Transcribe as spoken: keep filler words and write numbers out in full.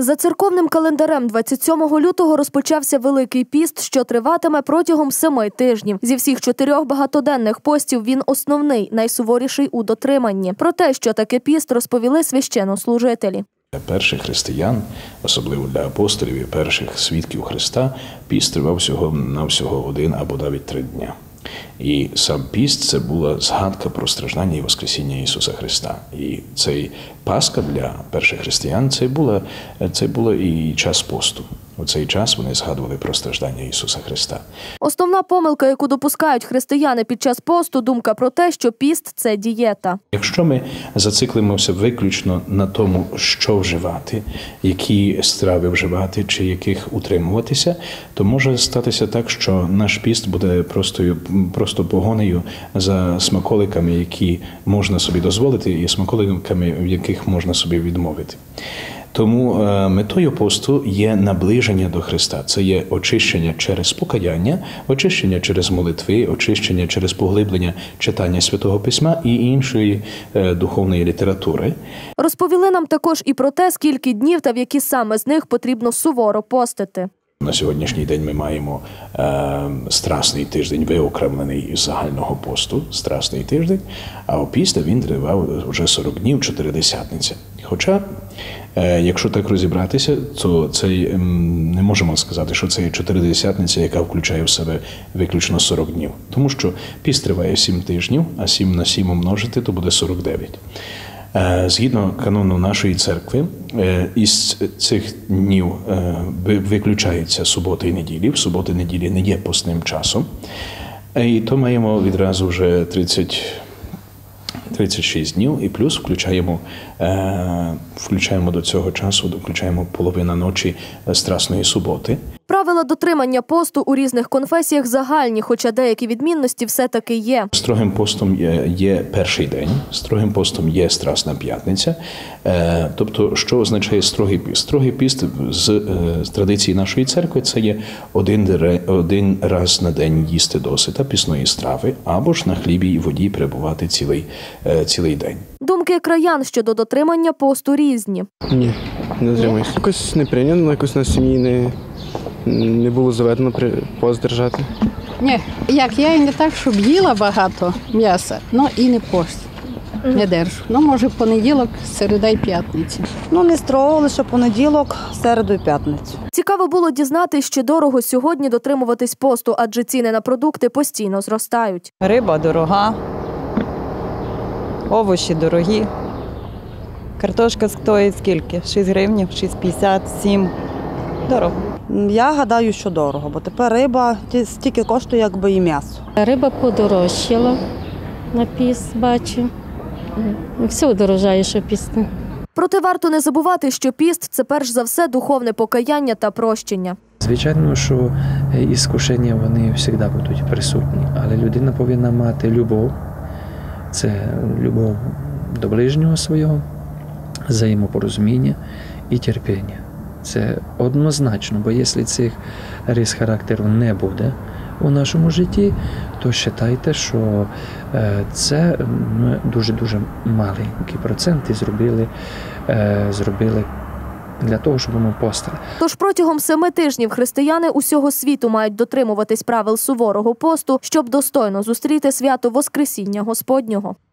За церковним календарем двадцять сьомого лютого розпочався Великий піст, що триватиме протягом семи тижнів. Зі всіх чотирьох багатоденних постів він основний, найсуворіший у дотриманні. Про те, що таке піст, розповіли священнослужителі. Для перших християн, особливо для апостолів і перших свідків Христа, піст тривав всього-навсього один або навіть три дня. І сам піст – це була згадка про страждання і воскресіння Ісуса Христа. І цей Пасха для перших християн – це було, це було і час посту. У цей час вони згадували про страждання Ісуса Христа. Основна помилка, яку допускають християни під час посту – думка про те, що піст – це дієта. Якщо ми зациклимося виключно на тому, що вживати, які страви вживати чи яких утримуватися, то може статися так, що наш піст буде просто, просто погонею за смаколиками, які можна собі дозволити, і смаколиками, в яких можна собі відмовити. Тому метою посту є наближення до Христа. Це є очищення через покаяння, очищення через молитви, очищення через поглиблення читання Святого Письма і іншої духовної літератури. Розповіли нам також і про те, скільки днів та в які саме з них потрібно суворо постити. На сьогоднішній день ми маємо е, страсний тиждень, виокремлений із загального посту, страсний тиждень, а у піста він тривав вже сорок днів, чотиридесятниця. Хоча, е, якщо так розібратися, то це е, не можемо сказати, що це чотиридесятниця, яка включає в себе виключно сорок днів. Тому що піст триває сім тижнів, а сім на сім умножити, то буде сорок дев'ять. Згідно канону нашої церкви, із цих днів виключаються суботи і неділі. В суботи і неділі не є постним часом. І то маємо відразу вже тридцять, тридцять шість днів і плюс включаємо, включаємо до цього часу, включаємо половину ночі Страсної суботи. Правила дотримання посту у різних конфесіях загальні, хоча деякі відмінності все-таки є. Строгим постом є, є перший день, строгим постом є Страсна п'ятниця. Е, тобто, що означає строгий піст? Строгий піст з, е, з традиції нашої церкви – це є один, один раз на день їсти досита пісної страви, або ж на хлібі і воді перебувати цілий, е, цілий день. Думки краян щодо дотримання посту різні. Ні, не дотримуюся. Якось не прийнято, якось на сім'ї не... Не було заведено пост держати? Ні, як я і не так, щоб їла багато м'яса, ну і не пост, не держу. Ну, може, в понеділок, середа і п'ятниця. Ну, не строго, лише понеділок, середу і п'ятницю. Цікаво було дізнатись, чи дорого сьогодні дотримуватись посту, адже ціни на продукти постійно зростають. Риба дорога, овочі дорогі. Картошка стоїть скільки? шість гривень, шість п'ятдесят, сім. Дорого. Я гадаю, що дорого, бо тепер риба стільки коштує, якби і м'ясо. Риба подорожчала на піст, бачу. Все дорожає, що пісти. Проте варто не забувати, що піст – це перш за все духовне покаяння та прощення. Звичайно, що іскушення вони завжди будуть присутні, але людина повинна мати любов. Це любов до ближнього свого, взаємопорозуміння і терпіння. Це однозначно, бо якщо цих рис характеру не буде у нашому житті, то вважайте, що це ми дуже-дуже маленький процент і зробили, зробили для того, щоб ми постили. Тож протягом семи тижнів християни усього світу мають дотримуватись правил суворого посту, щоб достойно зустріти свято Воскресіння Господнього.